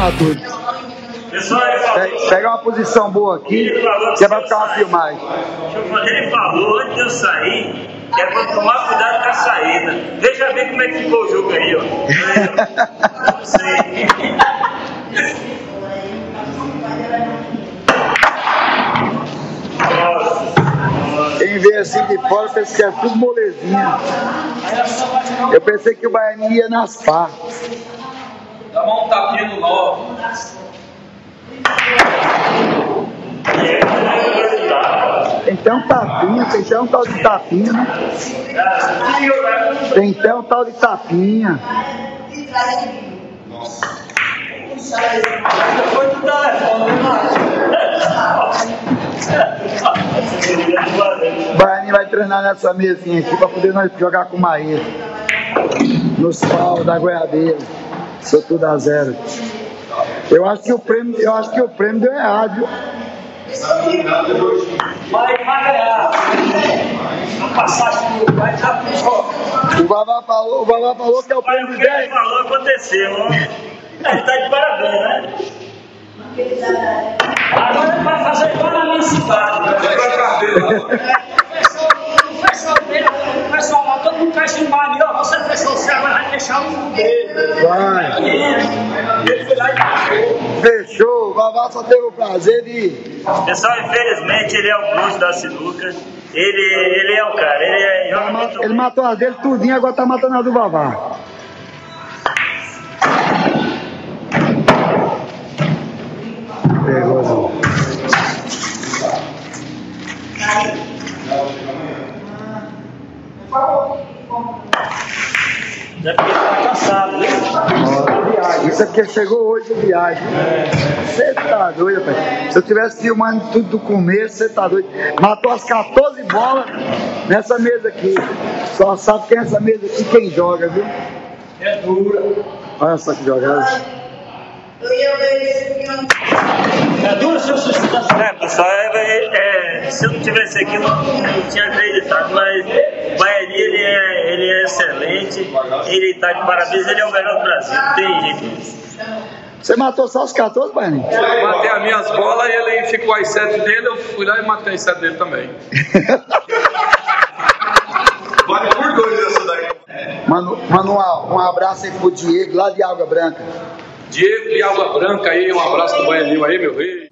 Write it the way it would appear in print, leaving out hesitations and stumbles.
filmar tudo. Pega uma posição boa aqui, que vai ficar uma filmagem. Ele falou antes de eu sair, que é pra tomar cuidado com a saída. Veja bem como é que ficou o jogo aí, ó. Não sei. Quem vê assim de fora pensa que é tudo molezinha. Eu pensei que o Baianinho ia nas pá. Dá um tapinha no nó. Tem um tapinha, tem até um tal de tapinha, né? Tem até um tal de tapinha. O Baianinho vai treinar nessa mesinha aqui pra poder nós jogar com o Maíra. Nos pau da goiabeira. Sou tudo a 0. Eu acho que o prêmio deu errado, viu? Vai ganhar. A passagem vai já puxou. O Vavá falou que é o prêmio de 10. Ele falou, aconteceu. Ele tá de parabéns, né? Agora ele vai fazer igual na minha cidade. O pessoal lá, todo mundo vai filmar ali, ó. Você fechou o céu, vai deixar um dele. Vai. Ele foi lá e deixou. Fechou. O Vavá só teve o prazer de... Pessoal, infelizmente, ele é o grosso da sinuca. Ele é o cara. Ele matou as dele tudinho, agora tá matando a do Vavá. Pegou, É porque ele tá cansado, né? Isso é porque chegou hoje de viagem. Você tá doido, rapaz. Se eu tivesse filmando tudo do começo, você tá doido. Matou as 14 bolas nessa mesa aqui. Só sabe quem é essa mesa aqui, quem joga, viu? É dura. Olha só que jogada. É dura, seu sustentação. Pessoal, se eu não tivesse aqui, eu não tinha acreditado, mas o Baianinho, ele é excelente, ele tá de parabéns, ele é o melhor do Brasil, não tem jeito. Você matou só os 14, Baianinho? Eu matei as minhas bolas e ele ficou as 7 dele, eu fui lá e matei as 7 dele também. Vale por 2 essa daí. Manda um abraço aí pro Diego, lá de Água Branca. Diego de Água Branca aí, um abraço do Baianinho aí, meu rei.